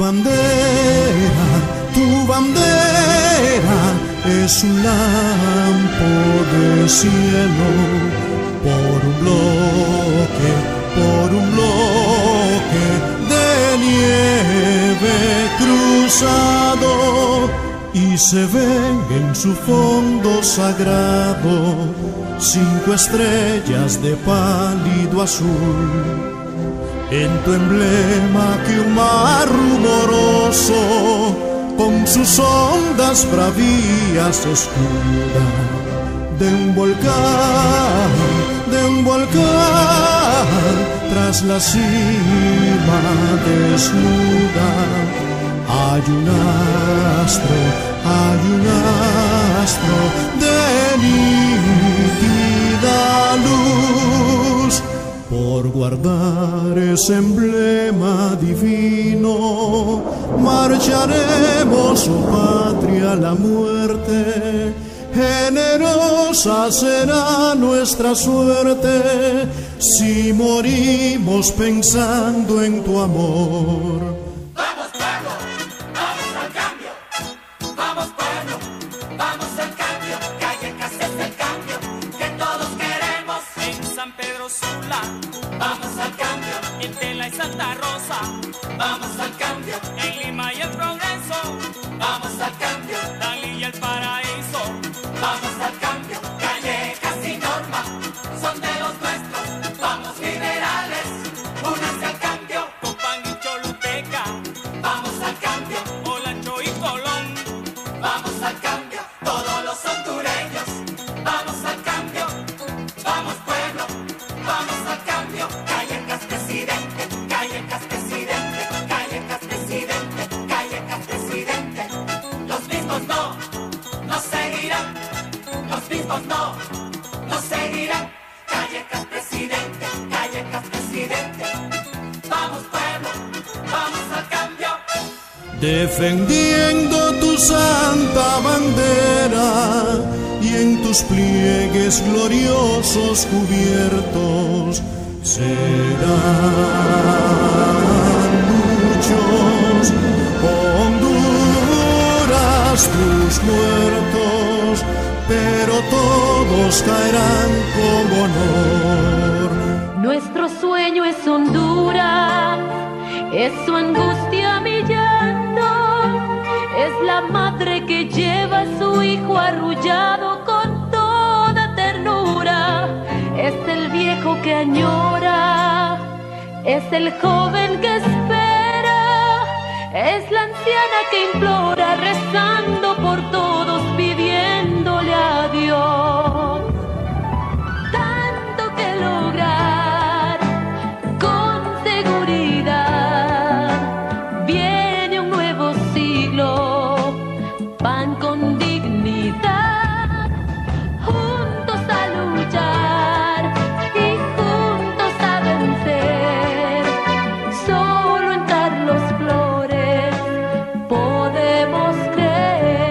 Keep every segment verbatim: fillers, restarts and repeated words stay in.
bandera, tu bandera es un lampo de cielo, por un bloque, por un bloque de nieve cruzado, y se ven en su fondo sagrado cinco estrellas de pálido azul. En tu emblema que un mar rumoroso con sus ondas bravías escuda, de un volcán, de un volcán, tras la cima desnuda, hay un astro, hay un astro de nítida luz. Por guardar ese emblema divino, marcharemos, oh patria, a la muerte. Generosa será nuestra suerte si morimos pensando en tu amor. Vamos pueblo, vamos al cambio. Vamos pueblo, vamos al cambio. Callecas es el cambio que todos queremos. En San Pedro Sula, vamos al cambio. en Tela y Santa Rosa, Vamos al cambio, en Lima y el Progreso, vamos al cambio. Dalí y el Paraíso. Vamos al cambio, Callecas y Norma son de los nuestros. Vamos liberales, únanse al cambio. Copán y Choluteca, Vamos al cambio, Olancho y Colón. vamos al cambio. Todos los hondureños, vamos al cambio. Vamos pueblo, vamos al cambio. Callecas presidente, Callecas presidente, Callecas presidente, Callecas presidente. Los mismos no, no seguirán. Los mismos no, no seguirán. Callecas presidente, Callecas presidente. Vamos pueblo, vamos al cambio. Defendiendo tu santa bandera y en tus pliegues gloriosos cubiertos serán muchos, Honduras, tus muertos, pero todos caerán con honor. Nuestro sueño es Honduras, es su angustia mi llanto, es la madre que lleva a su hijo arrullado con toda ternura, es el viejo que añora, es el joven que espera, es la anciana que implora rezando por todos pidiéndole a Dios. Tanto que lograr con seguridad, viene un nuevo siglo, pan con dignidad, juntos a luchar y juntos a vencer. Solo en Carlos Flores podemos creer.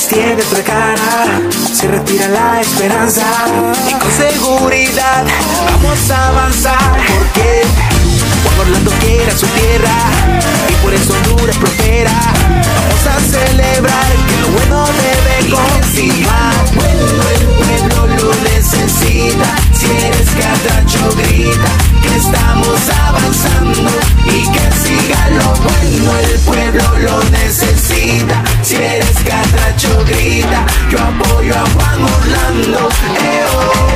país tiene otra cara, se respira la esperanza y con seguridad vamos a avanzar. Porque Juan Orlando quiere a su tierra y por eso Honduras prospera. Vamos a celebrar que lo bueno debe continuar. Bueno, el pueblo lo necesita. Si eres catracho grita que estamos avanzando y que siga lo bueno. El pueblo lo necesita. Si eres catracho grita, yo apoyo a Juan Orlando. Eh, oh.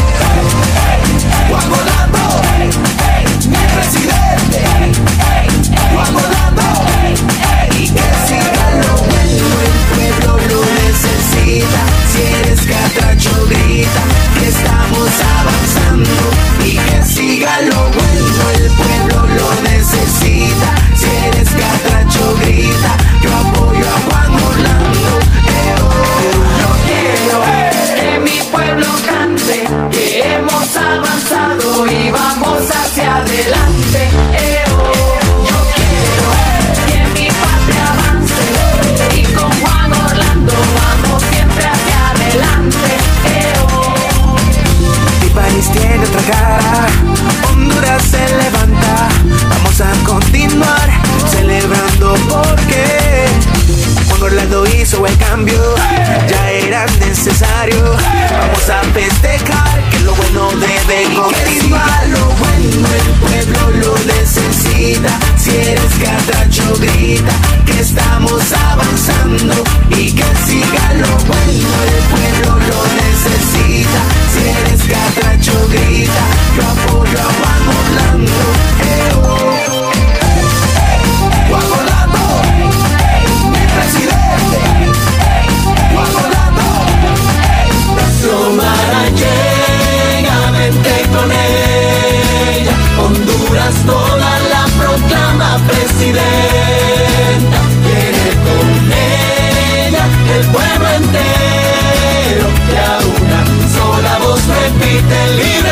Juan Orlando, mi presidente. Juan Orlando, y que siga lo bueno. El pueblo lo necesita. Si eres catracho grita que estamos avanzando y que siga lo bueno. El pueblo lo necesita. Si eres catracho grita, yo apoyo a Juan Orlando. Eh, oh. Yo quiero que mi pueblo cante que hemos avanzado y vamos hacia adelante. Eh, oh. Yo quiero que mi patria avance y con Juan Orlando vamos siempre hacia adelante. Eh, oh. Mi país tiene otra cara, Honduras se levanta. Vamos a continuar celebrando porque Juan Orlando hizo el cambio, ya era necesario. Vamos a festejar que lo bueno debe continuar. Lo bueno el pueblo lo necesita. Si eres catracho grita que estamos avanzando y que siga lo bueno. El pueblo lo necesita. Si eres catracho grita, yo apoyo a Juan Orlando. Eh, oh. Juan Orlando, mi presidente. Juan Orlando, Xiomara llega, vente con ella. Honduras toda la proclama presidenta. Viene con ella el pueblo entero, que a una sola voz repite libre.